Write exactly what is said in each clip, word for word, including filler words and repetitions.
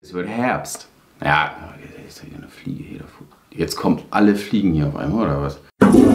Es wird Herbst. Ja, ist da hier eine Fliege hier davor. Jetzt kommt alle Fliegen hier auf einmal, oder was?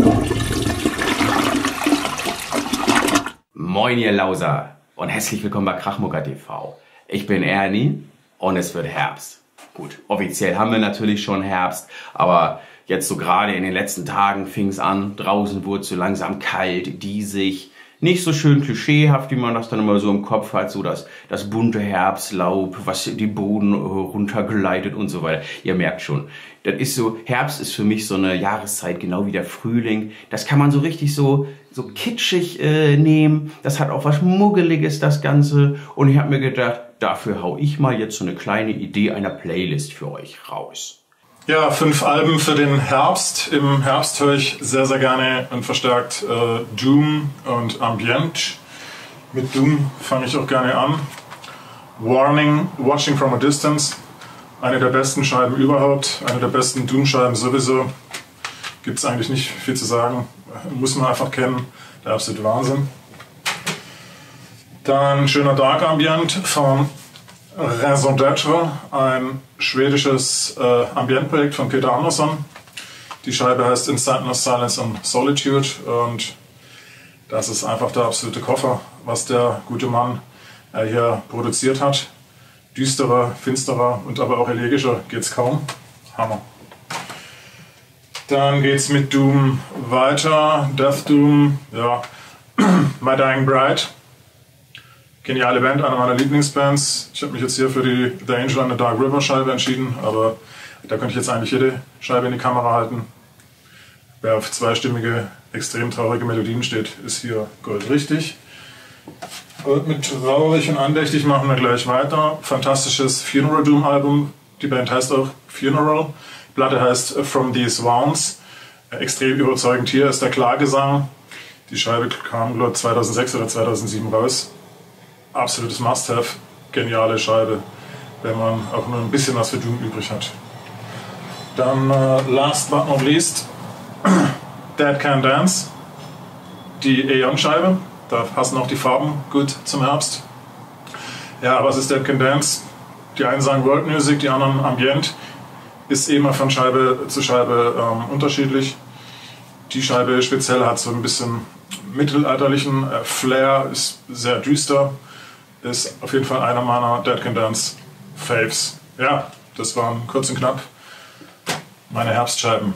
Moin ihr Lauser und herzlich willkommen bei Krachmucker T V. Ich bin Ernie und es wird Herbst. Gut, offiziell haben wir natürlich schon Herbst, aber jetzt so gerade in den letzten Tagen fing es an, draußen wurde es so langsam kalt, diesig. Nicht so schön klischeehaft, wie man das dann immer so im Kopf hat, so das, das bunte Herbstlaub, was die Boden runtergleitet und so weiter. Ihr merkt schon, das ist so, Herbst ist für mich so eine Jahreszeit, genau wie der Frühling. Das kann man so richtig so, so kitschig äh, nehmen. Das hat auch was Muggeliges, das Ganze. Und ich habe mir gedacht, dafür hau ich mal jetzt so eine kleine Idee einer Playlist für euch raus. Ja, fünf Alben für den Herbst. Im Herbst höre ich sehr, sehr gerne und verstärkt äh, Doom und Ambient. Mit Doom fange ich auch gerne an. Warning, Watching from a Distance. Eine der besten Scheiben überhaupt. Eine der besten Doom-Scheiben sowieso. Gibt es eigentlich nicht viel zu sagen. Muss man einfach kennen. Der absolute Wahnsinn. Dann schöner Dark Ambient von Raison d'être, ein schwedisches äh, Ambientprojekt von Peter Andersson. Die Scheibe heißt In Sadness, Silence and Solitude und das ist einfach der absolute Koffer, was der gute Mann äh, hier produziert hat. Düsterer, finsterer und aber auch elegischer geht's kaum. Hammer. Dann geht's mit Doom weiter. Death Doom, ja. My Dying Bride. Geniale Band, eine meiner Lieblingsbands. Ich habe mich jetzt hier für die The Angel and the Dark River Scheibe entschieden, aber da könnte ich jetzt eigentlich jede Scheibe in die Kamera halten. Wer auf zweistimmige, extrem traurige Melodien steht, ist hier goldrichtig. Und mit traurig und andächtig machen wir gleich weiter. Fantastisches Funeral Doom Album. Die Band heißt auch Funeral. Die Platte heißt From These Wounds. Extrem überzeugend hier ist der Klagesang. Die Scheibe kam, glaube ich, zweitausendsechs oder zweitausendsieben raus. Absolutes Must-Have, geniale Scheibe, wenn man auch nur ein bisschen was für Doom übrig hat. Dann uh, last but not least, Dead Can Dance, die Aeon-Scheibe, da passen auch die Farben gut zum Herbst. Ja, was ist Dead Can Dance? Die einen sagen World Music, die anderen Ambient, ist immer von Scheibe zu Scheibe ähm, unterschiedlich. Die Scheibe speziell hat so ein bisschen mittelalterlichen äh, Flair, ist sehr düster. Ist auf jeden Fall einer meiner Dead Can Dance Faves. Ja, das waren kurz und knapp meine Herbstscheiben.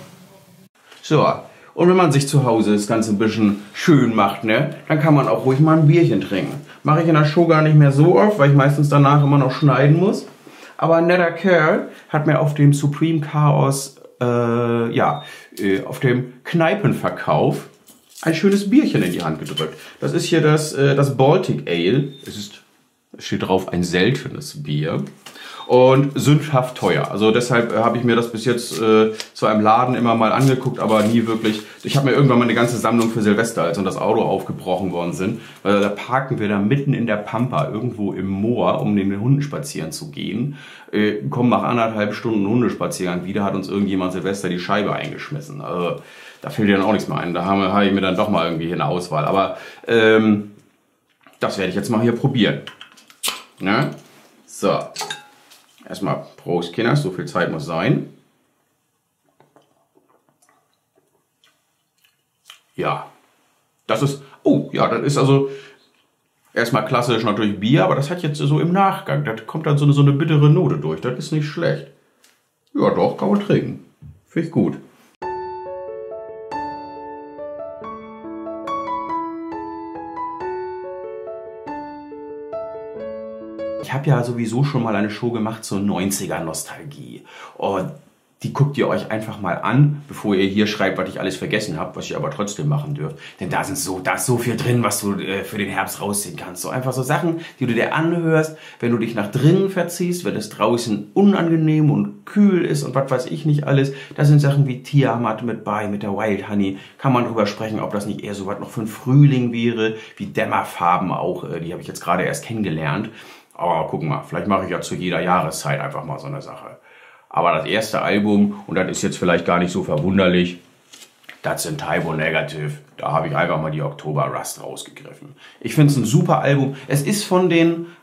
So, und wenn man sich zu Hause das Ganze ein bisschen schön macht, ne, dann kann man auch ruhig mal ein Bierchen trinken. Mache ich in der Show gar nicht mehr so oft, weil ich meistens danach immer noch schneiden muss. Aber ein netter Kerl hat mir auf dem Supreme Chaos, äh, ja, äh, auf dem Kneipenverkauf ein schönes Bierchen in die Hand gedrückt. Das ist hier das, äh, das Baltic Ale. Es ist, es steht drauf, ein seltenes Bier. Und sündhaft teuer. Also deshalb äh, habe ich mir das bis jetzt äh, zu einem Laden immer mal angeguckt, aber nie wirklich. Ich habe mir irgendwann mal eine ganze Sammlung für Silvester, als und das Auto aufgebrochen worden sind. Weil da parken wir da mitten in der Pampa, irgendwo im Moor, um den Hunden spazieren zu gehen. Äh, kommen nach anderthalb Stunden Hundespaziergang wieder, hat uns irgendjemand Silvester die Scheibe eingeschmissen. Also da fällt dir dann auch nichts mehr ein. Da habe hab ich mir dann doch mal irgendwie hier eine Auswahl. Aber ähm, das werde ich jetzt mal hier probieren. Ne? So. Erstmal Prost, Kinders. So viel Zeit muss sein. Ja. Das ist... Oh, ja, das ist also... Erstmal klassisch natürlich Bier, aber das hat jetzt so im Nachgang. Da kommt dann so eine, so eine bittere Note durch. Das ist nicht schlecht. Ja, doch, kann man trinken. Finde ich gut. Ich habe ja sowieso schon mal eine Show gemacht zur neunziger-Nostalgie. Und die guckt ihr euch einfach mal an, bevor ihr hier schreibt, was ich alles vergessen habe, was ihr aber trotzdem machen dürft. Denn da sind so, da ist so viel drin, was du äh, für den Herbst rausziehen kannst. So einfach so Sachen, die du dir anhörst, wenn du dich nach drinnen verziehst, wenn es draußen unangenehm und kühl ist und was weiß ich nicht alles. Da sind Sachen wie Tiamat mit bei, mit der Wild Honey. Kann man drüber sprechen, ob das nicht eher so was noch für einen Frühling wäre, wie Dämmerfarben auch. Äh, die habe ich jetzt gerade erst kennengelernt. Aber gucken mal, vielleicht mache ich ja zu jeder Jahreszeit einfach mal so eine Sache. Aber das erste Album, und das ist jetzt vielleicht gar nicht so verwunderlich, das sind Type O Negative. Da habe ich einfach mal die Oktober Rust rausgegriffen. Ich finde es ein super Album. Es ist von den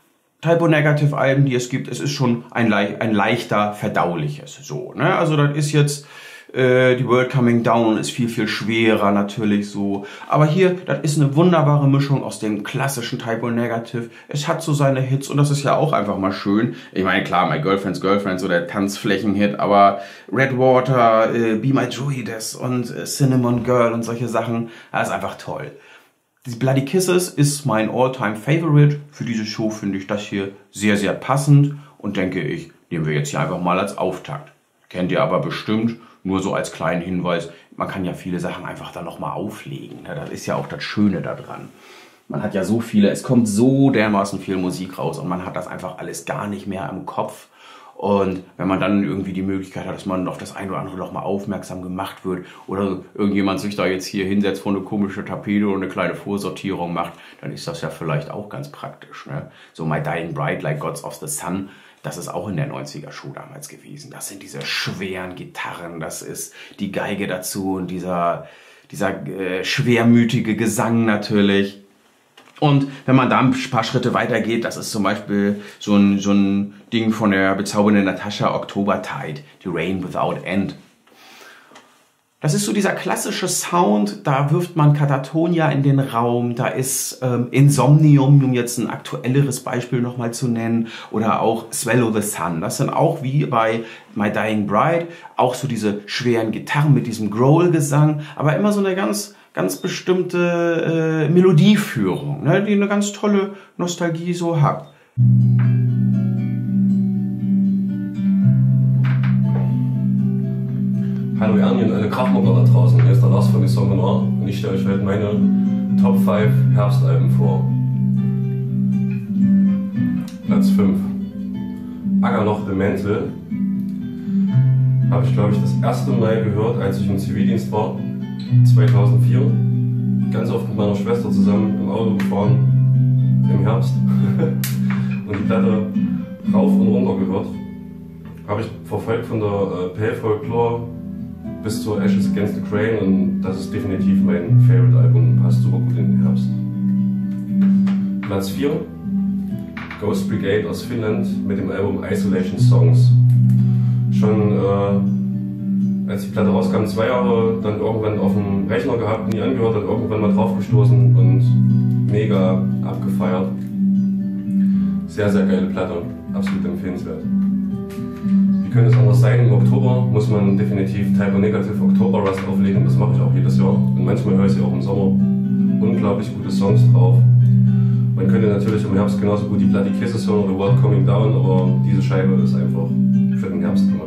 Type O Negative Alben, die es gibt, es ist schon ein, le ein leichter verdauliches. So, ne? Also das ist jetzt, äh, die World Coming Down ist viel, viel schwerer natürlich so. Aber hier, das ist eine wunderbare Mischung aus dem klassischen Type O Negative. Es hat so seine Hits und das ist ja auch einfach mal schön. Ich meine, klar, My Girlfriend's Girlfriend, so der Tanzflächen-Hit, aber Redwater, äh, Be My Druidess und äh, Cinnamon Girl und solche Sachen, das ist einfach toll. Die Bloody Kisses ist mein All-Time-Favorite. Für diese Show finde ich das hier sehr, sehr passend und denke ich, nehmen wir jetzt hier einfach mal als Auftakt. Kennt ihr aber bestimmt, nur so als kleinen Hinweis, man kann ja viele Sachen einfach dann nochmal auflegen. Das ist ja auch das Schöne daran. Man hat ja so viele, es kommt so dermaßen viel Musik raus und man hat das einfach alles gar nicht mehr im Kopf. Und wenn man dann irgendwie die Möglichkeit hat, dass man auf das eine oder andere noch mal aufmerksam gemacht wird oder irgendjemand sich da jetzt hier hinsetzt vor eine komische Tapete und eine kleine Vorsortierung macht, dann ist das ja vielleicht auch ganz praktisch. Ne? So My Dying Bride, Like Gods of the Sun, das ist auch in der neunziger-Show damals gewesen. Das sind diese schweren Gitarren, das ist die Geige dazu und dieser, dieser äh, schwermütige Gesang natürlich. Und wenn man da ein paar Schritte weiter geht, das ist zum Beispiel so ein, so ein Ding von der bezaubernden Natascha, Oktobertide, die Rain Without End. Das ist so dieser klassische Sound, da wirft man Katatonia in den Raum, da ist ähm, Insomnium, um jetzt ein aktuelleres Beispiel nochmal zu nennen, oder auch Swallow the Sun. Das sind auch wie bei My Dying Bride auch so diese schweren Gitarren mit diesem Growl-Gesang, aber immer so eine ganz... ganz bestimmte äh, Melodieführung, ne, die eine ganz tolle Nostalgie so hat. Hallo Ernie und alle Kraftmacher da draußen, hier ist der Lars von die Song Noir und ich stelle euch heute meine Top fünf Herbstalben vor. Platz fünf. Aggerloch the Mantle. Habe ich glaube ich das erste Mal gehört, als ich im Zivildienst war. zweitausendvier, ganz oft mit meiner Schwester zusammen im Auto gefahren, im Herbst, und die Platte rauf und runter gehört. Habe ich verfolgt von der äh, Pale Folklore bis zur Ashes Against the Crane und das ist definitiv mein Favorite-Album, passt super gut in den Herbst. Platz vier, Ghost Brigade aus Finnland mit dem Album Isolation Songs. Schon äh, als die Platte rauskam, zwei Jahre dann irgendwann auf dem Rechner gehabt, nie angehört, dann irgendwann mal draufgestoßen und mega abgefeiert. Sehr, sehr geile Platte, absolut empfehlenswert. Wie könnte es anders sein? Im Oktober muss man definitiv Type O Negative Oktober Rust auflegen, das mache ich auch jedes Jahr. Und manchmal höre ich sie auch im Sommer. Unglaublich gute Songs drauf. Man könnte natürlich im Herbst genauso gut die Bloody Kisses hören oder World Coming Down, aber diese Scheibe ist einfach für den Herbst gemacht.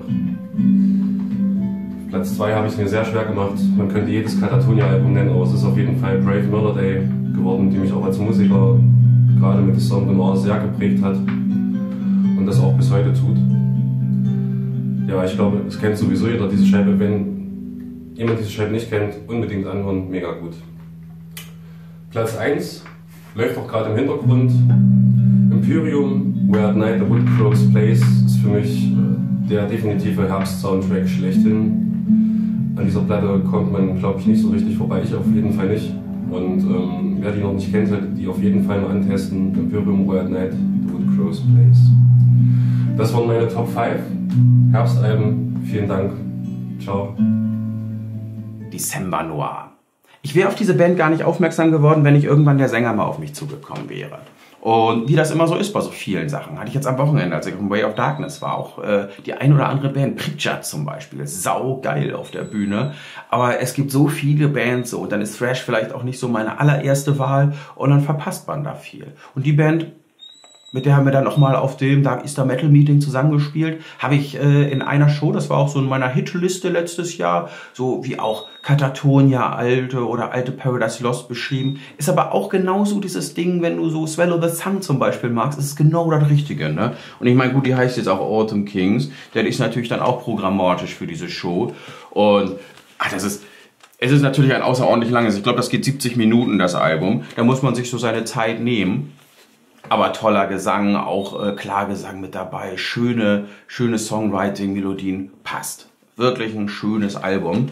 Platz zwei habe ich es mir sehr schwer gemacht. Man könnte jedes Katatonia-Album nennen, aber es ist auf jeden Fall Brave Murder Day geworden, die mich auch als Musiker gerade mit dem Song Noir sehr geprägt hat und das auch bis heute tut. Ja, ich glaube, es kennt sowieso jeder diese Scheibe. Wenn jemand diese Scheibe nicht kennt, unbedingt anhören, mega gut. Platz eins läuft auch gerade im Hintergrund. Imperium, Where at Night the Wood Crows Plays, ist für mich der definitive Herbst-Soundtrack schlechthin. An dieser Platte kommt man, glaube ich, nicht so richtig vorbei, ich auf jeden Fall nicht. Und ähm, wer die noch nicht kennt, sollte die auf jeden Fall mal antesten. Imperium, Where at Night the Wood Crows Plays. Das waren meine Top fünf Herbstalben. Vielen Dank. Ciao. December Noir. Ich wäre auf diese Band gar nicht aufmerksam geworden, wenn nicht irgendwann der Sänger mal auf mich zugekommen wäre. Und wie das immer so ist bei so vielen Sachen, hatte ich jetzt am Wochenende, als ich auf Way of Darkness war, auch äh, die ein oder andere Band, Pritchard zum Beispiel, sau geil auf der Bühne. Aber es gibt so viele Bands so und dann ist Thrash vielleicht auch nicht so meine allererste Wahl und dann verpasst man da viel. Und die Band, mit der haben wir dann nochmal auf dem Dark Easter Metal Meeting zusammengespielt, habe ich äh, in einer Show, das war auch so in meiner Hitliste letztes Jahr, so wie auch Katatonia, alte oder alte Paradise Lost beschrieben, ist aber auch genauso dieses Ding, wenn du so Swallow the Sun zum Beispiel magst, ist es genau das Richtige, ne? Und ich meine, gut, die heißt jetzt auch Autumn Kings, der ist natürlich dann auch programmatisch für diese Show und ach, das ist... Es ist natürlich ein außerordentlich langes, ich glaube, das geht siebzig Minuten, das Album, da muss man sich so seine Zeit nehmen. Aber toller Gesang, auch äh, Klargesang mit dabei, schöne, schöne Songwriting, Melodien, passt. Wirklich ein schönes Album.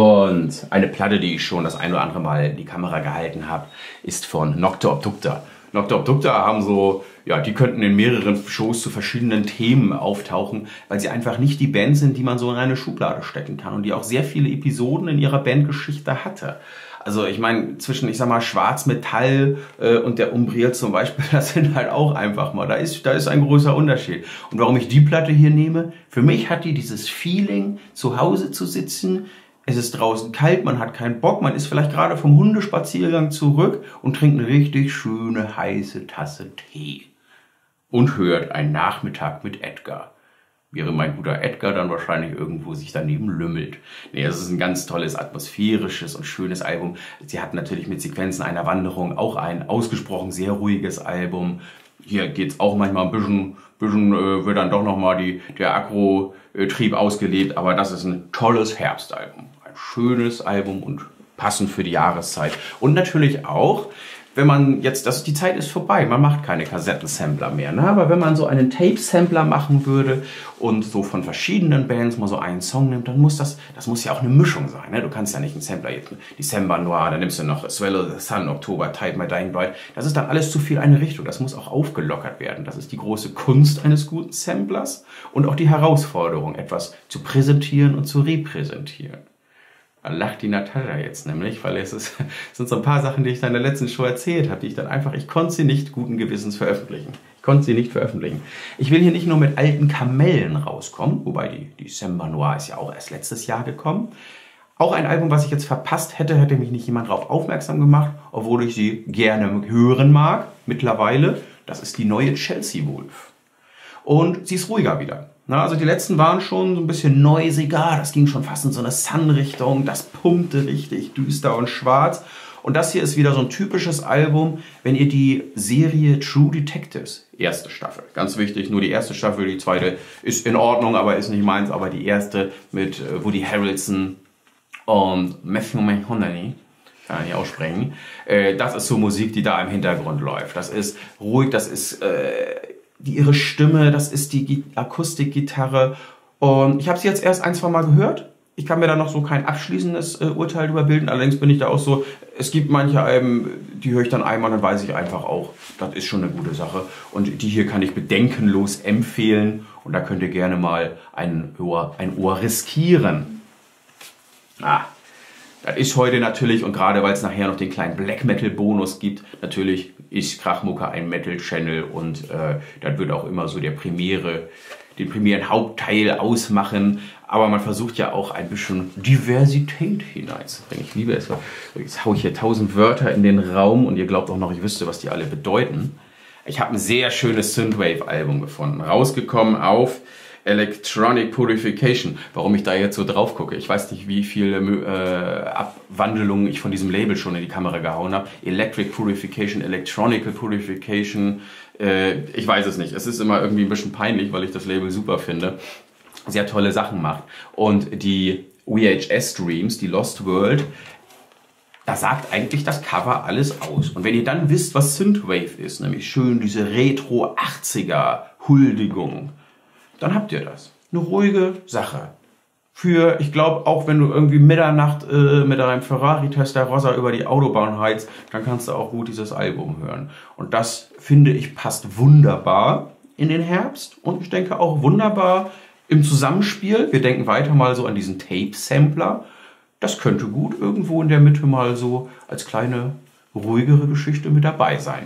Und eine Platte, die ich schon das ein oder andere Mal in die Kamera gehalten habe, ist von Nocta Obducta. Doktor Obdukter haben so, ja, die könnten in mehreren Shows zu verschiedenen Themen auftauchen, weil sie einfach nicht die Band sind, die man so in eine Schublade stecken kann und die auch sehr viele Episoden in ihrer Bandgeschichte hatte. Also ich meine, zwischen, ich sag mal, Schwarzmetall äh, und der Umbriel zum Beispiel, das sind halt auch einfach mal, da ist, da ist ein großer Unterschied. Und warum ich die Platte hier nehme, für mich hat die dieses Feeling, zu Hause zu sitzen, es ist draußen kalt, man hat keinen Bock, man ist vielleicht gerade vom Hundespaziergang zurück und trinkt eine richtig schöne, heiße Tasse Tee. Und hört einen Nachmittag mit Edgar. Wäre mein guter Edgar dann wahrscheinlich irgendwo sich daneben lümmelt. Nee, es ist ein ganz tolles, atmosphärisches und schönes Album. Sie hat natürlich mit Sequenzen einer Wanderung auch ein ausgesprochen sehr ruhiges Album. Hier geht's auch manchmal ein bisschen, bisschen äh, wird dann doch nochmal die, der Agro-Trieb ausgelebt, aber das ist ein tolles Herbstalbum. Ein schönes Album und passend für die Jahreszeit. Und natürlich auch, wenn man jetzt, das, die Zeit ist vorbei, man macht keine Kassettensampler mehr, ne? Aber wenn man so einen Tape-Sampler machen würde und so von verschiedenen Bands mal so einen Song nimmt, dann muss das, das muss ja auch eine Mischung sein, ne? Du kannst ja nicht einen Sampler jetzt, December Noir, dann nimmst du noch Swallow the Sun, Oktober, Tide, My Dying Bride, das ist dann alles zu viel eine Richtung, das muss auch aufgelockert werden, das ist die große Kunst eines guten Samplers und auch die Herausforderung, etwas zu präsentieren und zu repräsentieren. Da lacht die Natascha jetzt nämlich, weil es, ist, es sind so ein paar Sachen, die ich dann in der letzten Show erzählt habe, die ich dann einfach, ich konnte sie nicht guten Gewissens veröffentlichen. Ich konnte sie nicht veröffentlichen. Ich will hier nicht nur mit alten Kamellen rauskommen, wobei die, die December Noir ist ja auch erst letztes Jahr gekommen. Auch ein Album, was ich jetzt verpasst hätte, hätte mich nicht jemand darauf aufmerksam gemacht, obwohl ich sie gerne hören mag mittlerweile. Das ist die neue Chelsea Wolf. Und sie ist ruhiger wieder. Na, also die letzten waren schon so ein bisschen noisiger, das ging schon fast in so eine Sun-Richtung, das pumpte richtig düster und schwarz. Und das hier ist wieder so ein typisches Album, wenn ihr die Serie True Detectives, erste Staffel, ganz wichtig, nur die erste Staffel, die zweite ist in Ordnung, aber ist nicht meins, aber die erste mit äh, Woody Harrelson und Matthew McConaughey, kann ich nicht aussprechen, äh, das ist so Musik, die da im Hintergrund läuft. Das ist ruhig, das ist... Äh, Die, ihre Stimme, das ist die Akustikgitarre. Und ich habe sie jetzt erst ein, zwei Mal gehört. Ich kann mir da noch so kein abschließendes äh, Urteil drüber bilden. Allerdings bin ich da auch so, es gibt manche Alben, die höre ich dann einmal, dann weiß ich einfach auch, das ist schon eine gute Sache. Und die hier kann ich bedenkenlos empfehlen. Und da könnt ihr gerne mal ein Ohr, ein Ohr riskieren. Ah. Das ist heute natürlich, und gerade weil es nachher noch den kleinen Black Metal Bonus gibt, natürlich ist Krachmucke ein Metal Channel und äh, das wird auch immer so der Premiere, den primären Hauptteil ausmachen. Aber man versucht ja auch ein bisschen Diversität hineinzubringen. Ich liebe es. Jetzt haue ich hier tausend Wörter in den Raum und ihr glaubt auch noch, ich wüsste, was die alle bedeuten. Ich habe ein sehr schönes Synthwave-Album gefunden. Rausgekommen auf Electronic Purification. Warum ich da jetzt so drauf gucke. Ich weiß nicht, wie viele äh, Abwandlungen ich von diesem Label schon in die Kamera gehauen habe. Electric Purification, Electronic Purification. Äh, ich weiß es nicht. Es ist immer irgendwie ein bisschen peinlich, weil ich das Label super finde. Sehr tolle Sachen macht. Und die V H S-Streams, die Lost World, da sagt eigentlich das Cover alles aus. Und wenn ihr dann wisst, was Synthwave ist, nämlich schön diese Retro-achtziger-Huldigung, dann habt ihr das. Eine ruhige Sache. Für, ich glaube, auch wenn du irgendwie Mitternacht äh, mit deinem Ferrari Testarossa über die Autobahn heizt, dann kannst du auch gut dieses Album hören. Und das, finde ich, passt wunderbar in den Herbst. Und ich denke auch wunderbar im Zusammenspiel. Wir denken weiter mal so an diesen Tape-Sampler. Das könnte gut irgendwo in der Mitte mal so als kleine, ruhigere Geschichte mit dabei sein.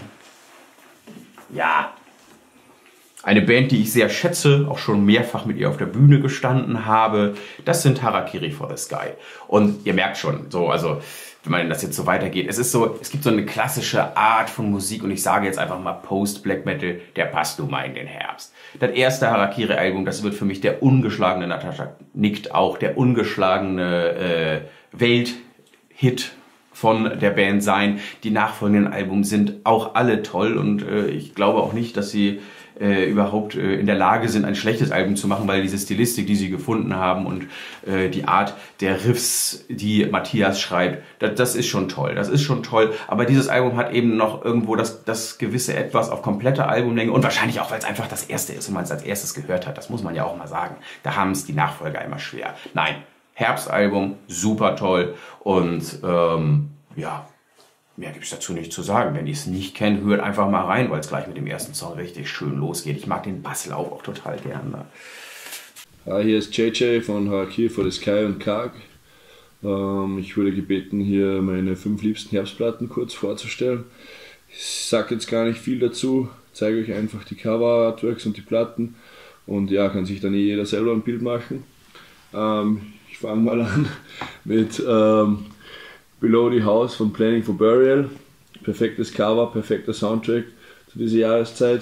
Ja. Eine Band, die ich sehr schätze, auch schon mehrfach mit ihr auf der Bühne gestanden habe, das sind Harakiri for the Sky. Und ihr merkt schon, so, also, wenn man das jetzt so weitergeht, es ist so, es gibt so eine klassische Art von Musik und ich sage jetzt einfach mal Post-Black Metal, der passt nun mal in den Herbst. Das erste Harakiri-Album, das wird für mich der ungeschlagene, Natascha nickt auch, der ungeschlagene äh, Welthit von der Band sein. Die nachfolgenden Alben sind auch alle toll und äh, ich glaube auch nicht, dass sie Äh, überhaupt äh, in der Lage sind, ein schlechtes Album zu machen, weil diese Stilistik, die sie gefunden haben und äh, die Art der Riffs, die Matthias schreibt, das, das ist schon toll, das ist schon toll, aber dieses Album hat eben noch irgendwo das, das gewisse Etwas auf komplette Albumlänge und wahrscheinlich auch, weil es einfach das erste ist und man es als erstes gehört hat, das muss man ja auch mal sagen, da haben es die Nachfolger immer schwer. Nein, Herbstalbum, super toll und ähm, ja, mehr gibt es dazu nicht zu sagen. Wenn ihr es nicht kennt, hört einfach mal rein, weil es gleich mit dem ersten Song richtig schön losgeht. Ich mag den Basslauf auch total gerne. Hi, hier ist J J von Harakiri for the Sky und Karg. Ähm, ich wurde gebeten, hier meine fünf liebsten Herbstplatten kurz vorzustellen. Ich sage jetzt gar nicht viel dazu, zeige euch einfach die Cover-Artworks und die Platten und ja, kann sich dann eh jeder selber ein Bild machen. Ähm, ich fange mal an mit ähm, Below the House von Planning for Burial. Perfektes Cover, perfekter Soundtrack zu dieser Jahreszeit.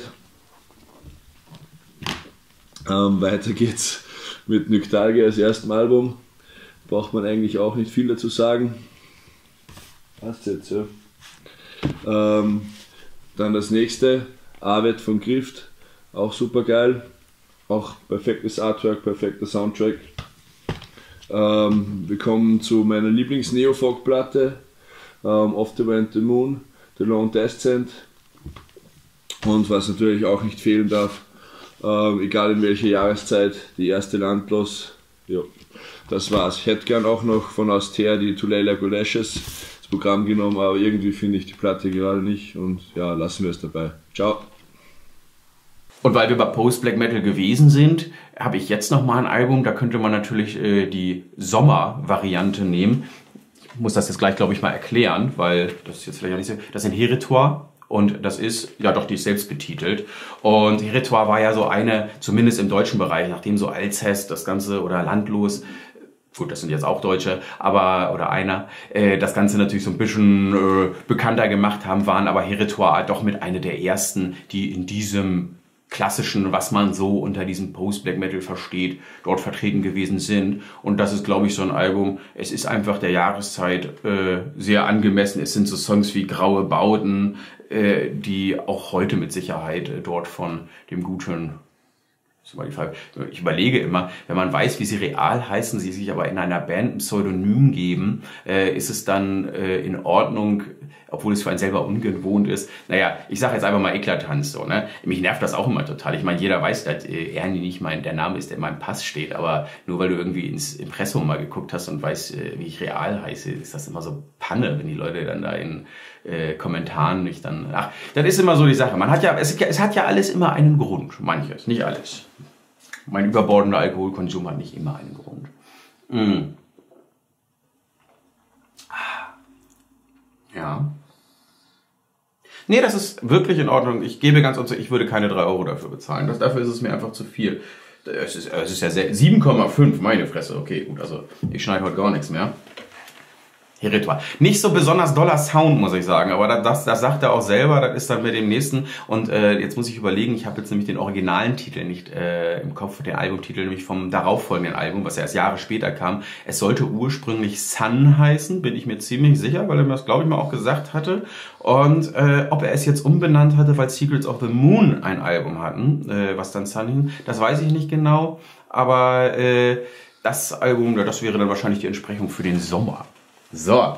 Ähm, weiter geht's mit Nyktalgia als erstem Album. Braucht man eigentlich auch nicht viel dazu sagen. Passt jetzt, ja. Ähm, dann das nächste, Arvet von Grift. Auch super geil. Auch perfektes Artwork, perfekter Soundtrack. Ähm, wir kommen zu meiner Lieblings-Neofolk-Platte. Ähm, Off the Went the Moon, The Lone Descent. Und was natürlich auch nicht fehlen darf, ähm, egal in welcher Jahreszeit, die erste Landlos. Ja, das war's. Ich hätte gern auch noch von Auster die Tulela Goleshes ins Programm genommen, aber irgendwie finde ich die Platte gerade nicht und ja, lassen wir es dabei. Ciao. Und weil wir bei Post-Black Metal gewesen sind, habe ich jetzt nochmal ein Album, da könnte man natürlich äh, die Sommer-Variante nehmen. Ich muss das jetzt gleich, glaube ich, mal erklären, weil das ist jetzt vielleicht auch nicht so. Das sind Heritoire. Und das ist, ja doch, die ist selbst betitelt. Und Heritoire war ja so eine, zumindest im deutschen Bereich, nachdem so Alcest das Ganze oder Landlos, gut, das sind jetzt auch Deutsche, aber, oder einer, äh, das Ganze natürlich so ein bisschen äh, bekannter gemacht haben, waren aber Heritoire doch mit einer der ersten, die in diesem klassischen, was man so unter diesem Post-Black Metal versteht, dort vertreten gewesen sind. Und das ist, glaube ich, so ein Album, es ist einfach der Jahreszeit äh, sehr angemessen. Es sind so Songs wie Graue Bauten, äh, die auch heute mit Sicherheit äh, dort von dem guten... Ich überlege immer, wenn man weiß, wie sie real heißen, sie sich aber in einer Band ein Pseudonym geben, äh, ist es dann äh, in Ordnung, obwohl es für einen selber ungewohnt ist. Naja, ich sage jetzt einfach mal Eklatanz so, ne? Mich nervt das auch immer total. Ich meine, jeder weiß, dass äh, Ernie nicht mein, der Name ist, der in meinem Pass steht, aber nur weil du irgendwie ins Impressum mal geguckt hast und weißt, äh, wie ich real heiße, ist das immer so Panne, wenn die Leute dann da in äh, Kommentaren nicht dann... Ach, das ist immer so die Sache. Man hat ja, es, es hat ja alles immer einen Grund, manches, nicht alles. Mein überbordender Alkoholkonsum hat nicht immer einen Grund. Mm. Ja. Nee, das ist wirklich in Ordnung. Ich gebe ganz unter, ich würde keine drei Euro dafür bezahlen. Das, dafür ist es mir einfach zu viel. Es ist, es ist ja sieben Komma fünf, meine Fresse. Okay, gut, also ich schneide heute gar nichts mehr. Heritoire. Nicht so besonders doller Sound, muss ich sagen, aber das, das sagt er auch selber, das ist dann mit dem nächsten. Und äh, jetzt muss ich überlegen, ich habe jetzt nämlich den originalen Titel nicht äh, im Kopf, den Albumtitel, nämlich vom darauffolgenden Album, was erst Jahre später kam. Es sollte ursprünglich Sun heißen, bin ich mir ziemlich sicher, weil er mir das, glaube ich, mal auch gesagt hatte. Und äh, ob er es jetzt umbenannt hatte, weil Secrets of the Moon ein Album hatten, äh, was dann Sun hieß, das weiß ich nicht genau. Aber äh, das Album, das wäre dann wahrscheinlich die Entsprechung für den Sommer. So,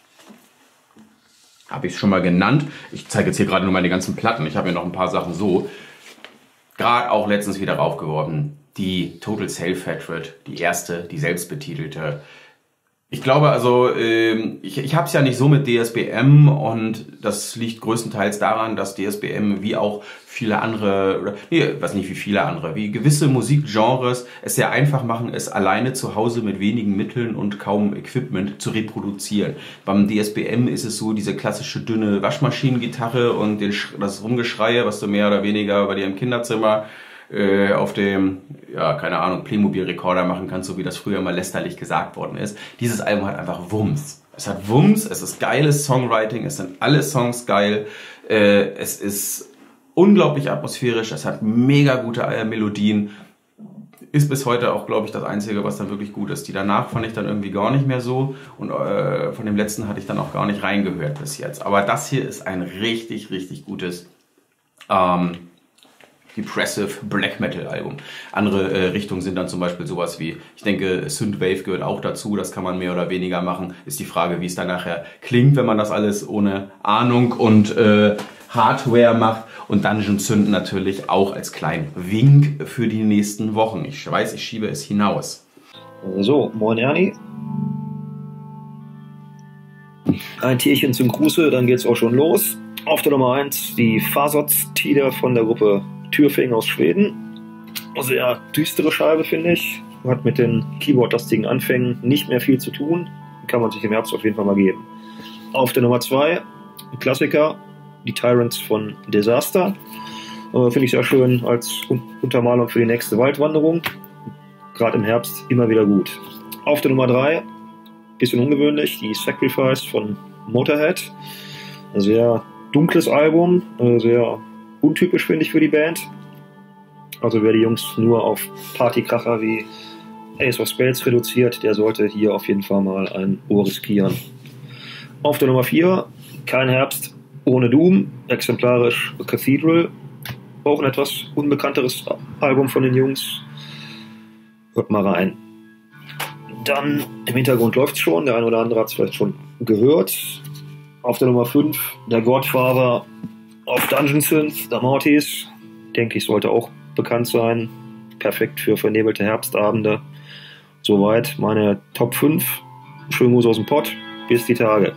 habe ich es schon mal genannt. Ich zeige jetzt hier gerade nur meine ganzen Platten. Ich habe mir noch ein paar Sachen so. Gerade auch letztens wieder raufgeworfen. Die Total Self-Hatred, die erste, die selbstbetitelte. Ich glaube also, ich, ich habe es ja nicht so mit D S B M und das liegt größtenteils daran, dass D S B M wie auch viele andere, oder, nee, was nicht wie viele andere, wie gewisse Musikgenres es sehr einfach machen, es alleine zu Hause mit wenigen Mitteln und kaum Equipment zu reproduzieren. Beim D S B M ist es so diese klassische dünne Waschmaschinengitarre und den, das Rumgeschreie, was du mehr oder weniger bei dir im Kinderzimmer äh, auf dem, ja, keine Ahnung, Playmobil-Rekorder machen kannst, so wie das früher mal lästerlich gesagt worden ist. Dieses Album hat einfach Wumms. Es hat Wumms, es ist geiles Songwriting, es sind alle Songs geil, äh, es ist unglaublich atmosphärisch, es hat mega gute äh, Melodien, ist bis heute auch, glaube ich, das Einzige, was dann wirklich gut ist. Die danach fand ich dann irgendwie gar nicht mehr so und äh, von dem letzten hatte ich dann auch gar nicht reingehört bis jetzt. Aber das hier ist ein richtig, richtig gutes ähm, Depressive Black Metal Album. Andere äh, Richtungen sind dann zum Beispiel sowas wie, ich denke, Synthwave gehört auch dazu, das kann man mehr oder weniger machen. Ist die Frage, wie es dann nachher klingt, wenn man das alles ohne Ahnung und äh, Hardware macht. Und Dungeon Synth natürlich auch als kleinen Wink für die nächsten Wochen. Ich weiß, ich schiebe es hinaus. So, moin Ernie. Ein Tierchen zum Gruße, dann geht's auch schon los. Auf der Nummer eins die Fasots-Tider von der Gruppe Türfing aus Schweden. Sehr düstere Scheibe, finde ich. Hat mit den Keyboard-lastigen Anfängen nicht mehr viel zu tun. Kann man sich im Herbst auf jeden Fall mal geben. Auf der Nummer zwei ein Klassiker, die Tyrants von Disaster. Äh, finde ich sehr schön als Untermalung für die nächste Waldwanderung. Gerade im Herbst immer wieder gut. Auf der Nummer drei, bisschen ungewöhnlich, die Sacrifice von Motorhead. Ein sehr dunkles Album, sehr untypisch, finde ich, für die Band. Also wer die Jungs nur auf Partykracher wie Ace of Spades reduziert, der sollte hier auf jeden Fall mal ein Ohr riskieren. Auf der Nummer vier, kein Herbst ohne Doom, exemplarisch Cathedral. Auch ein etwas unbekannteres Album von den Jungs. Hört mal rein. Dann im Hintergrund läuft es schon, der eine oder andere hat es vielleicht schon gehört. Auf der Nummer fünf, der Godfather auf Dungeon Synth, der Mortis. Denke ich, sollte auch bekannt sein. Perfekt für vernebelte Herbstabende. Soweit meine Top fünf. Schönen Gruß aus dem Pott. Bis die Tage.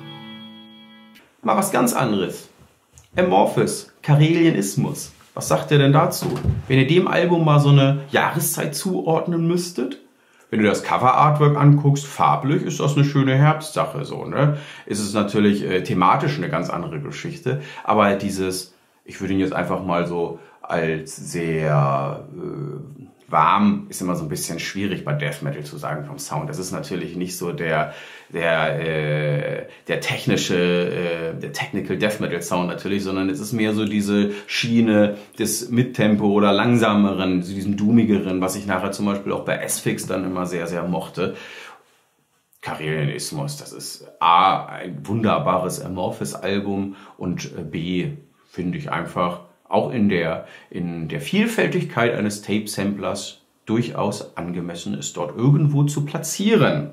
Mal was ganz anderes. Amorphis, Karelianismus. Was sagt ihr denn dazu? Wenn ihr dem Album mal so eine Jahreszeit zuordnen müsstet? Wenn du das Cover-Artwork anguckst, farblich ist das eine schöne Herbstsache, so, ne? Ist es natürlich äh, thematisch eine ganz andere Geschichte, aber dieses, ich würde ihn jetzt einfach mal so als sehr äh, warm, ist immer so ein bisschen schwierig bei Death Metal zu sagen vom Sound. Das ist natürlich nicht so der der äh, der technische äh, der Technical Death Metal Sound natürlich, sondern es ist mehr so diese Schiene des Mittempo oder langsameren, so diesem doomigeren, was ich nachher zum Beispiel auch bei Asphyx dann immer sehr sehr mochte. Karelianismus, das ist A, ein wunderbares Amorphis-Album und B, finde ich einfach auch in der, in der Vielfältigkeit eines Tape-Samplers durchaus angemessen ist, dort irgendwo zu platzieren.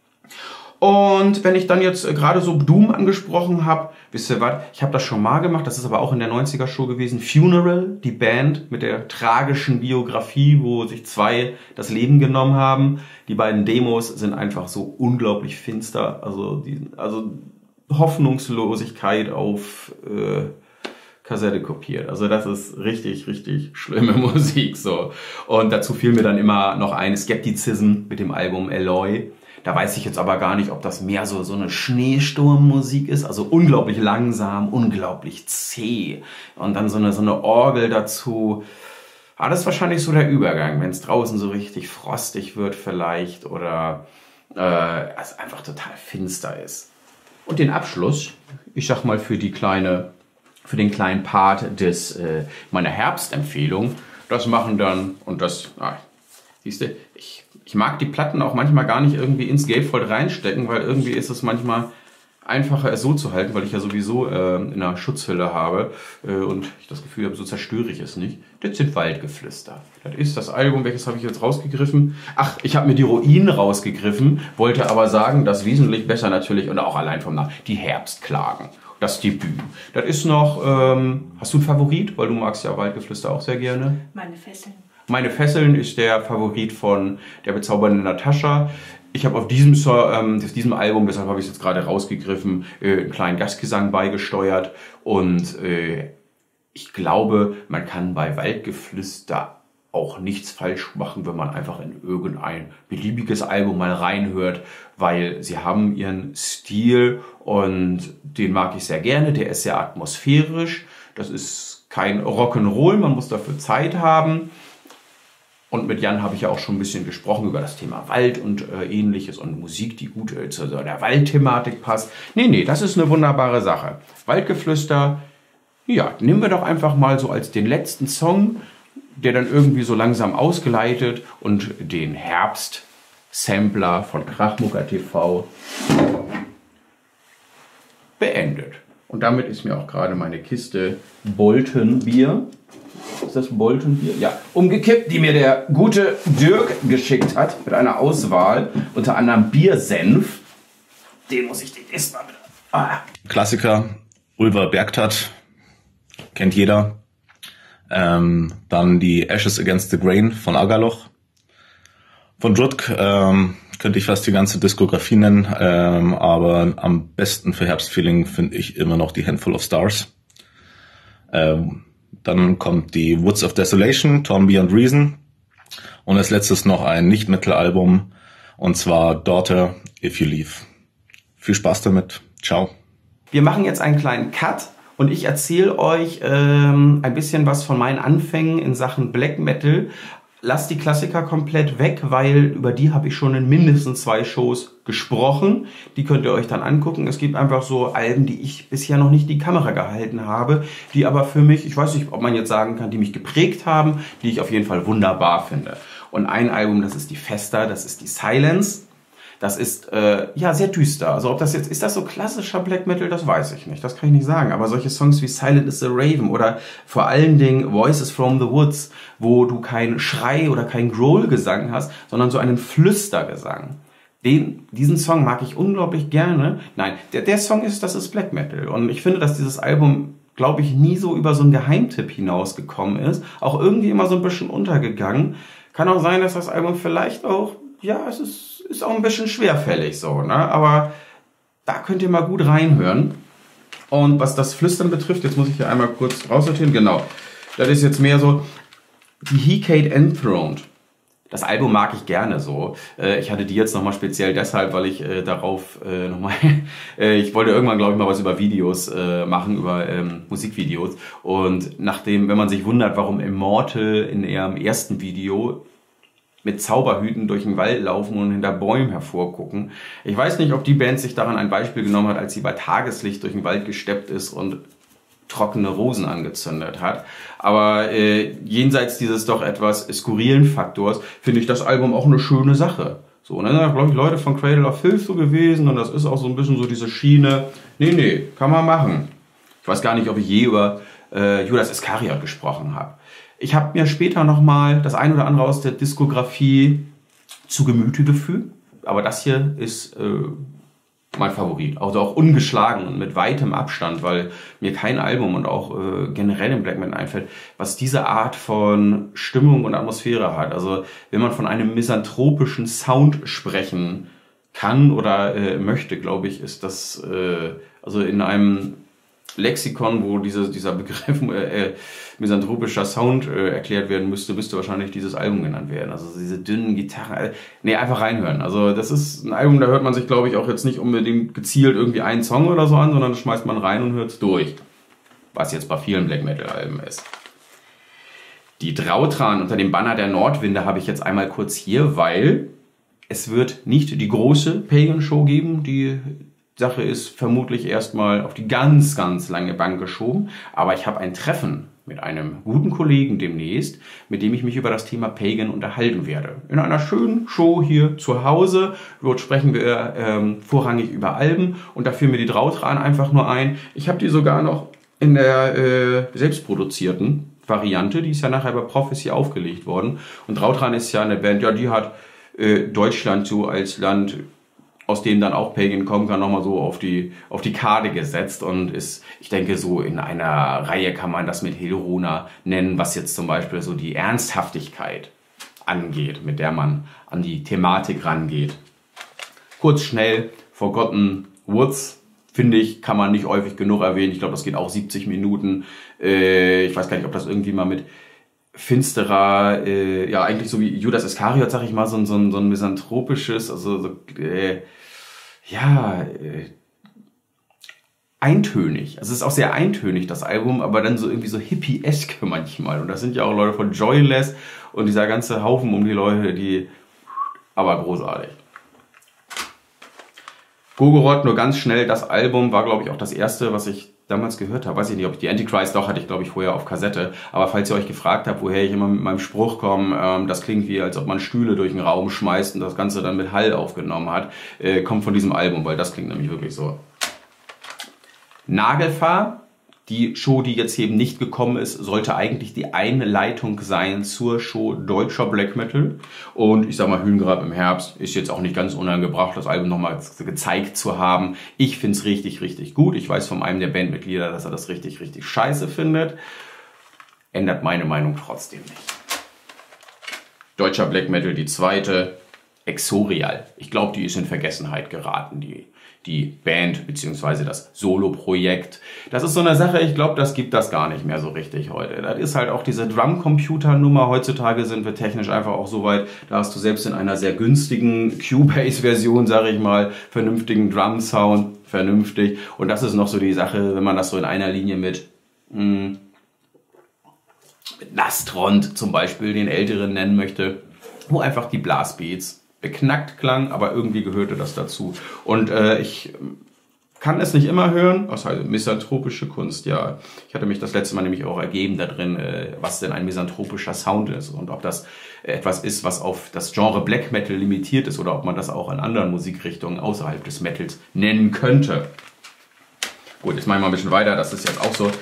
Und wenn ich dann jetzt gerade so Doom angesprochen habe, wisst ihr was, ich habe das schon mal gemacht, das ist aber auch in der neunziger-Show gewesen, Funeral, die Band mit der tragischen Biografie, wo sich zwei das Leben genommen haben. Die beiden Demos sind einfach so unglaublich finster, also, die, also Hoffnungslosigkeit auf äh, Kassette kopiert. Also das ist richtig, richtig schlimme Musik, so. Und dazu fiel mir dann immer noch ein Skepticism mit dem Album Alloy. Da weiß ich jetzt aber gar nicht, ob das mehr so, so eine Schneesturmmusik ist, also unglaublich langsam, unglaublich zäh. Und dann so eine, so eine Orgel dazu. Ah, das ist wahrscheinlich so der Übergang, wenn es draußen so richtig frostig wird vielleicht oder äh, es einfach total finster ist. Und den Abschluss, ich sag mal für die kleine für den kleinen Part des äh, meiner Herbstempfehlung. Das machen dann, und das, ah, siehst du, ich, ich mag die Platten auch manchmal gar nicht irgendwie ins Gatefold reinstecken, weil irgendwie ist es manchmal einfacher, es so zu halten, weil ich ja sowieso äh, in einer Schutzhülle habe äh, und ich das Gefühl habe, so zerstöre ich es nicht. Das sind Waldgeflüster. Das ist das Album, welches habe ich jetzt rausgegriffen? Ach, ich habe mir die Ruinen rausgegriffen, wollte aber sagen, dass wesentlich besser natürlich, und auch allein vom Namen, die Herbstklagen. Das Debüt. Das ist noch, ähm, hast du einen Favorit? Weil du magst ja Waldgeflüster auch sehr gerne. Meine Fesseln. Meine Fesseln ist der Favorit von der bezaubernden Natascha. Ich habe auf diesem, ähm, auf diesem Album, deshalb habe ich es jetzt gerade rausgegriffen, äh, einen kleinen Gastgesang beigesteuert. Und äh, ich glaube, man kann bei Waldgeflüster auch nichts falsch machen, wenn man einfach in irgendein beliebiges Album mal reinhört, weil sie haben ihren Stil und den mag ich sehr gerne. Der ist sehr atmosphärisch. Das ist kein Rock'n'Roll, man muss dafür Zeit haben. Und mit Jan habe ich ja auch schon ein bisschen gesprochen über das Thema Wald und äh, ähnliches und Musik, die gut äh, zu der Waldthematik passt. Nee, nee, das ist eine wunderbare Sache. Waldgeflüster, ja, nehmen wir doch einfach mal so als den letzten Song, der dann irgendwie so langsam ausgeleitet und den Herbst-Sampler von Krachmucker T V beendet. Und damit ist mir auch gerade meine Kiste Bolton Bier, ist das Bolton Bier? Ja, umgekippt, die mir der gute Dirk geschickt hat mit einer Auswahl, unter anderem Biersenf. Den muss ich den erstmal wieder. Ah. Klassiker, Ulver Bergtat, kennt jeder. Ähm, dann die Ashes Against the Grain von Agerloch. Von Drutk ähm, könnte ich fast die ganze Diskografie nennen, ähm, aber am besten für Herbstfeeling finde ich immer noch die Handful of Stars. Ähm, dann kommt die Woods of Desolation, Torn Beyond Reason und als letztes noch ein Nicht-Metal-Album und zwar Daughter, If You Leave. Viel Spaß damit. Ciao. Wir machen jetzt einen kleinen Cut und ich erzähle euch ähm, ein bisschen was von meinen Anfängen in Sachen Black Metal. Lasst die Klassiker komplett weg, weil über die habe ich schon in mindestens zwei Shows gesprochen. Die könnt ihr euch dann angucken. Es gibt einfach so Alben, die ich bisher noch nicht die Kamera gehalten habe, die aber für mich, ich weiß nicht, ob man jetzt sagen kann, die mich geprägt haben, die ich auf jeden Fall wunderbar finde. Und ein Album, das ist die Festa, das ist die Silence. Das ist äh, ja sehr düster. Also ob das jetzt, ist das so klassischer Black Metal, das weiß ich nicht. Das kann ich nicht sagen. Aber solche Songs wie Silent is the Raven oder vor allen Dingen Voices from the Woods, wo du keinen Schrei oder keinen Growl-Gesang hast, sondern so einen Flüstergesang. Den, diesen Song mag ich unglaublich gerne. Nein, der, der Song ist, das ist Black Metal. Und ich finde, dass dieses Album, glaube ich, nie so über so einen Geheimtipp hinausgekommen ist. Auch irgendwie immer so ein bisschen untergegangen. Kann auch sein, dass das Album vielleicht auch, ja, es ist Ist auch ein bisschen schwerfällig so, ne? Aber da könnt ihr mal gut reinhören. Und was das Flüstern betrifft, jetzt muss ich hier einmal kurz raussortieren, genau. Das ist jetzt mehr so die Hecate Enthroned. Das Album mag ich gerne so. Ich hatte die jetzt nochmal speziell deshalb, weil ich äh, darauf äh, nochmal, äh, ich wollte irgendwann, glaube ich, mal was über Videos äh, machen, über ähm, Musikvideos. Und nachdem, wenn man sich wundert, warum Immortal in ihrem ersten Video mit Zauberhüten durch den Wald laufen und hinter Bäumen hervorgucken. Ich weiß nicht, ob die Band sich daran ein Beispiel genommen hat, als sie bei Tageslicht durch den Wald gesteppt ist und trockene Rosen angezündet hat. Aber äh, jenseits dieses doch etwas skurrilen Faktors finde ich das Album auch eine schöne Sache. So, ne, da glaube ich Leute von Cradle of Filth so gewesen und das ist auch so ein bisschen so diese Schiene. Nee, nee, kann man machen. Ich weiß gar nicht, ob ich je über äh, Judas Iskariot gesprochen habe. Ich habe mir später nochmal das ein oder andere aus der Diskografie zu Gemüte geführt. Aber das hier ist äh, mein Favorit. Also auch ungeschlagen und mit weitem Abstand, weil mir kein Album und auch äh, generell im Black Metal einfällt, was diese Art von Stimmung und Atmosphäre hat. Also wenn man von einem misanthropischen Sound sprechen kann oder äh, möchte, glaube ich, ist das äh, also in einem Lexikon, wo diese, dieser Begriff äh, misanthropischer Sound äh, erklärt werden müsste, müsste wahrscheinlich dieses Album genannt werden. Also diese dünnen Gitarren. Äh, nee, einfach reinhören. Also das ist ein Album, da hört man sich, glaube ich, auch jetzt nicht unbedingt gezielt irgendwie einen Song oder so an, sondern das schmeißt man rein und hört es durch. Was jetzt bei vielen Black Metal Alben ist. Die Drautran unter dem Banner der Nordwinde habe ich jetzt einmal kurz hier, weil es wird nicht die große Pagan Show geben, die Sache ist vermutlich erstmal auf die ganz, ganz lange Bank geschoben. Aber ich habe ein Treffen mit einem guten Kollegen demnächst, mit dem ich mich über das Thema Pagan unterhalten werde. In einer schönen Show hier zu Hause. Dort sprechen wir ähm, vorrangig über Alben und da fiel mir die Drautran einfach nur ein. Ich habe die sogar noch in der äh, selbstproduzierten Variante. Die ist ja nachher bei Prophecy aufgelegt worden. Und Drautran ist ja eine Band, ja, die hat äh, Deutschland so als Land, aus dem dann auch Pagan kommen kann, nochmal so auf die, auf die Karte gesetzt und ist, ich denke, so in einer Reihe kann man das mit Helrona nennen, was jetzt zum Beispiel so die Ernsthaftigkeit angeht, mit der man an die Thematik rangeht. Kurz, schnell, Forgotten Woods, finde ich, kann man nicht häufig genug erwähnen. Ich glaube, das geht auch siebzig Minuten. Äh, ich weiß gar nicht, ob das irgendwie mal mit finsterer, äh, ja eigentlich so wie Judas Iskariot, sag ich mal, so, so, so ein misanthropisches, also so, äh, ja, äh, eintönig. Also es ist auch sehr eintönig, das Album, aber dann so irgendwie so hippie-eske manchmal. Und das sind ja auch Leute von Joyless und dieser ganze Haufen um die Leute, die, aber großartig. Gogoroth, nur ganz schnell, das Album war, glaube ich, auch das erste, was ich damals gehört habe. Weiß ich nicht, ob ich die Antichrist, doch hatte ich, glaube ich, vorher auf Kassette. Aber falls ihr euch gefragt habt, woher ich immer mit meinem Spruch komme, ähm, das klingt wie, als ob man Stühle durch den Raum schmeißt und das Ganze dann mit Hall aufgenommen hat, äh, kommt von diesem Album, weil das klingt nämlich wirklich so. Nagelfahr, die Show, die jetzt eben nicht gekommen ist, sollte eigentlich die Einleitung sein zur Show Deutscher Black Metal. Und ich sag mal, Hühngrab im Herbst ist jetzt auch nicht ganz unangebracht, das Album nochmal gezeigt zu haben. Ich find's richtig, richtig gut. Ich weiß von einem der Bandmitglieder, dass er das richtig, richtig scheiße findet. Ändert meine Meinung trotzdem nicht. Deutscher Black Metal, die zweite. Exorial. Ich glaube, die ist in Vergessenheit geraten, die, die Band beziehungsweise das Solo-Projekt. Das ist so eine Sache, ich glaube, das gibt das gar nicht mehr so richtig heute. Das ist halt auch diese Drum-Computer-Nummer. Heutzutage sind wir technisch einfach auch so weit, da hast du selbst in einer sehr günstigen Cubase-Version, sage ich mal, vernünftigen Drum-Sound, vernünftig. Und das ist noch so die Sache, wenn man das so in einer Linie mit, mh, mit Nastrond zum Beispiel, den Älteren nennen möchte, wo einfach die Blastbeats beknackt klang, aber irgendwie gehörte das dazu. Und äh, ich kann es nicht immer hören, das heißt misanthropische Kunst, ja. Ich hatte mich das letzte Mal nämlich auch ergeben da drin, äh, was denn ein misanthropischer Sound ist und ob das etwas ist, was auf das Genre Black Metal limitiert ist oder ob man das auch in anderen Musikrichtungen außerhalb des Metals nennen könnte. Gut, jetzt machen wir mal ein bisschen weiter, das ist jetzt auch so.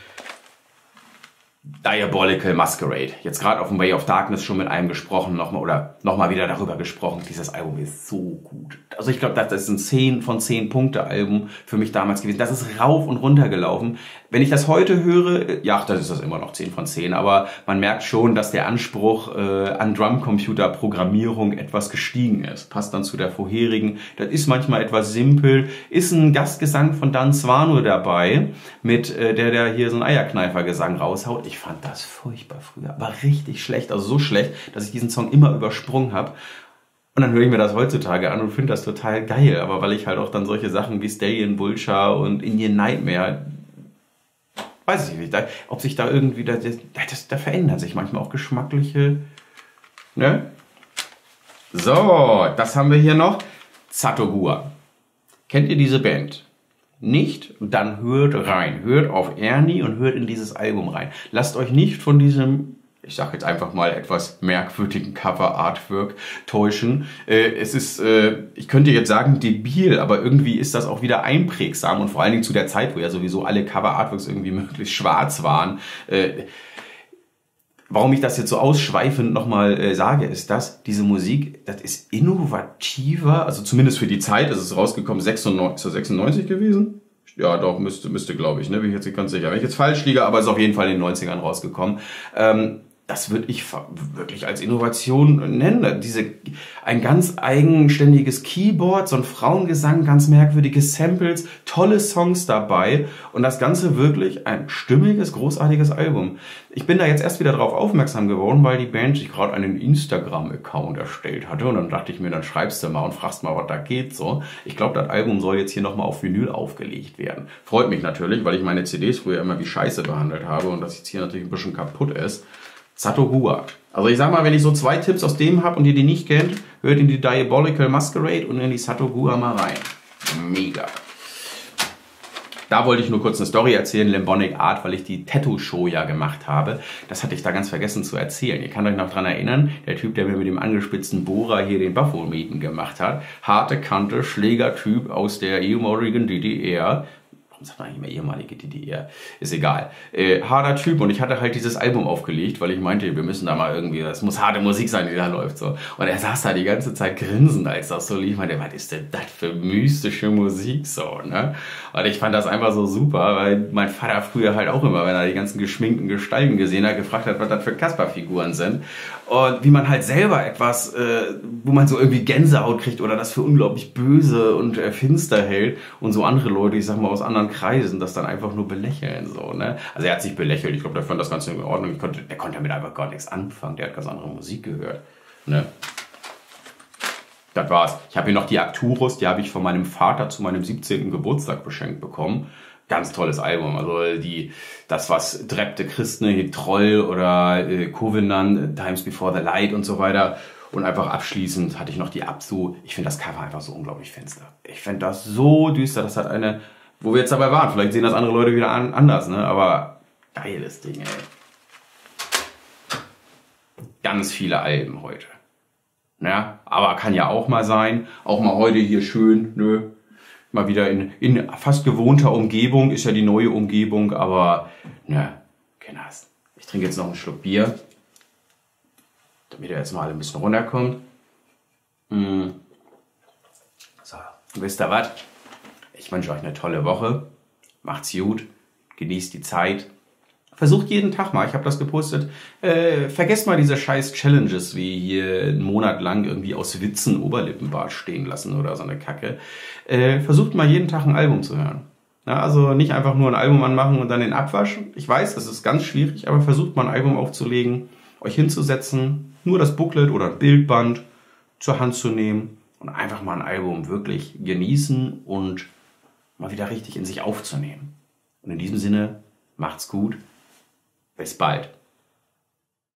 Diabolical Masquerade. Jetzt gerade auf dem Way of Darkness schon mit einem gesprochen, nochmal oder nochmal wieder darüber gesprochen. Dieses Album ist so gut. Also ich glaube, das ist ein zehn von zehn Punkte Album für mich damals gewesen. Das ist rauf und runter gelaufen. Wenn ich das heute höre, ja, das ist das immer noch zehn von zehn, aber man merkt schon, dass der Anspruch äh, an Drumcomputer-Programmierung etwas gestiegen ist. Passt dann zu der vorherigen. Das ist manchmal etwas simpel. Ist ein Gastgesang von Dan Swano dabei, mit äh, der der hier so einen Eierkneifer-Gesang raushaut. Ich fand das furchtbar früher, aber richtig schlecht. Also so schlecht, dass ich diesen Song immer übersprungen habe. Und dann höre ich mir das heutzutage an und finde das total geil. Aber weil ich halt auch dann solche Sachen wie Stay in Vulture und Indian Nightmare, weiß ich nicht, da, ob sich da irgendwie, da, das, da verändern sich manchmal auch geschmackliche, ne? So, das haben wir hier noch. Zatogua. Kennt ihr diese Band? Nicht? Dann hört rein. Hört auf Ernie und hört in dieses Album rein. Lasst euch nicht von diesem, ich sage jetzt einfach mal etwas merkwürdigen Cover-Artwork täuschen. Äh, es ist, äh, ich könnte jetzt sagen debil, aber irgendwie ist das auch wieder einprägsam und vor allen Dingen zu der Zeit, wo ja sowieso alle Cover-Artworks irgendwie möglichst schwarz waren. Äh, warum ich das jetzt so ausschweifend nochmal äh, sage, ist das, diese Musik, das ist innovativer, also zumindest für die Zeit, ist es rausgekommen, sechsundneunzig, sechsundneunzig gewesen? Ja, doch, müsste, müsste glaube ich, ne? Bin ich jetzt nicht ganz sicher. Wenn ich jetzt falsch liege, aber ist auf jeden Fall in den neunzigern rausgekommen. Ähm, das würde ich wirklich als Innovation nennen. Diese, ein ganz eigenständiges Keyboard, so ein Frauengesang, ganz merkwürdige Samples, tolle Songs dabei und das Ganze wirklich ein stimmiges, großartiges Album. Ich bin da jetzt erst wieder drauf aufmerksam geworden, weil die Band sich gerade einen Instagram-Account erstellt hatte und dann dachte ich mir, dann schreibst du mal und fragst mal, was da geht so. Ich glaube, das Album soll jetzt hier nochmal auf Vinyl aufgelegt werden. Freut mich natürlich, weil ich meine C Ds früher immer wie Scheiße behandelt habe und das jetzt hier natürlich ein bisschen kaputt ist. Zatogua. Also ich sag mal, wenn ich so zwei Tipps aus dem habe und ihr die nicht kennt, hört in die Diabolical Masquerade und in die Zatogua mal rein. Mega. Da wollte ich nur kurz eine Story erzählen, Lembonic Art, weil ich die Tattoo-Show ja gemacht habe. Das hatte ich da ganz vergessen zu erzählen. Ihr könnt euch noch dran erinnern, der Typ, der mir mit dem angespitzten Bohrer hier den Baphomet gemacht hat. Harte Kante, Schlägertyp aus der ehemaligen D D R. Warum sagt man eigentlich immer ehemalige D D R? Ist egal. Äh, harter Typ und ich hatte halt dieses Album aufgelegt, weil ich meinte, wir müssen da mal irgendwie, das muss harte Musik sein, die da läuft. So. Und er saß da die ganze Zeit grinsend, als das so lief. Ich meinte, was ist denn das für mystische Musik so, ne? Und ich fand das einfach so super, weil mein Vater früher halt auch immer, wenn er die ganzen geschminkten Gestalten gesehen hat, gefragt hat, was das für Kasper-Figuren sind. Und wie man halt selber etwas, äh, wo man so irgendwie Gänsehaut kriegt oder das für unglaublich böse und äh, finster hält und so andere Leute, ich sag mal aus anderen Kreisen, das dann einfach nur belächeln, so, ne? Also er hat sich belächelt, ich glaube, der fand das Ganze in Ordnung, ich konnte, der konnte damit einfach gar nichts anfangen, der hat ganz andere Musik gehört, ne? Das war's. Ich habe hier noch die Arcturus, die habe ich von meinem Vater zu meinem siebzehnten Geburtstag beschenkt bekommen. Ganz tolles Album. Also die, das, was Drepte Christne, Troll oder äh, Covenant, Times Before the Light und so weiter. Und einfach abschließend hatte ich noch die Absu. Ich finde das Cover einfach so unglaublich finster. Ich finde das so düster. Das hat eine, wo wir jetzt dabei waren. Vielleicht sehen das andere Leute wieder an, anders, ne? Aber geiles Ding, ey. Ganz viele Alben heute. Ja, aber kann ja auch mal sein. Auch mal heute hier schön, nö. Mal wieder in, in fast gewohnter Umgebung, ist ja die neue Umgebung, aber ne, Kenners. Ich trinke jetzt noch einen Schluck Bier, damit er jetzt mal ein bisschen runterkommt. Mm. So, wisst ihr was? Ich wünsche euch eine tolle Woche. Macht's gut, genießt die Zeit. Versucht jeden Tag mal, ich habe das gepostet, äh, vergesst mal diese scheiß Challenges, wie hier einen Monat lang irgendwie aus Witzen Oberlippenbart stehen lassen oder so eine Kacke. Äh, versucht mal jeden Tag ein Album zu hören. Ja, also nicht einfach nur ein Album anmachen und dann den abwaschen. Ich weiß, das ist ganz schwierig, aber versucht mal ein Album aufzulegen, euch hinzusetzen, nur das Booklet oder ein Bildband zur Hand zu nehmen und einfach mal ein Album wirklich genießen und mal wieder richtig in sich aufzunehmen. Und in diesem Sinne, macht's gut. Bis bald.